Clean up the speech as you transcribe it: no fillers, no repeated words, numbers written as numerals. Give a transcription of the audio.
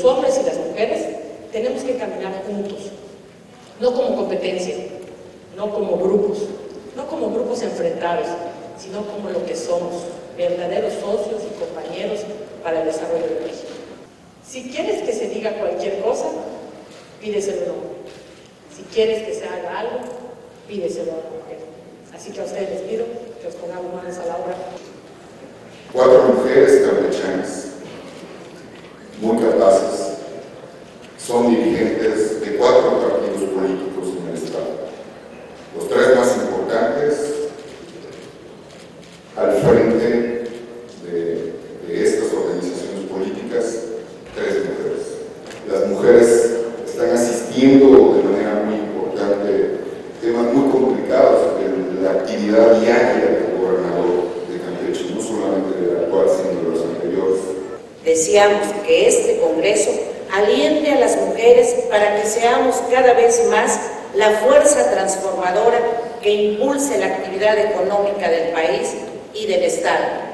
hombres y las mujeres tenemos que caminar juntos, no como competencia, no como grupos enfrentados, sino como lo que somos, verdaderos socios y compañeros para el desarrollo de México. Si quieres que se diga cualquier cosa, pídeselo a un hombre. Si quieres que se haga algo, pídeselo a una mujer. Así que a ustedes les pido que os pongamos manos a la obra. 4 mujeres campechanas, muy capaces, son dirigentes de 4 partidos políticos en el Estado. Los 3 más importantes al frente de estas organizaciones políticas, 3 mujeres. Las mujeres están asistiendo de manera muy importante temas muy complicados en la actividad diaria del gobernador de Campeche, no solamente del actual, sino de los anteriores. Deseamos que este Congreso aliente a las mujeres para que seamos cada vez más la fuerza transformadora que impulse la actividad económica del país y del Estado.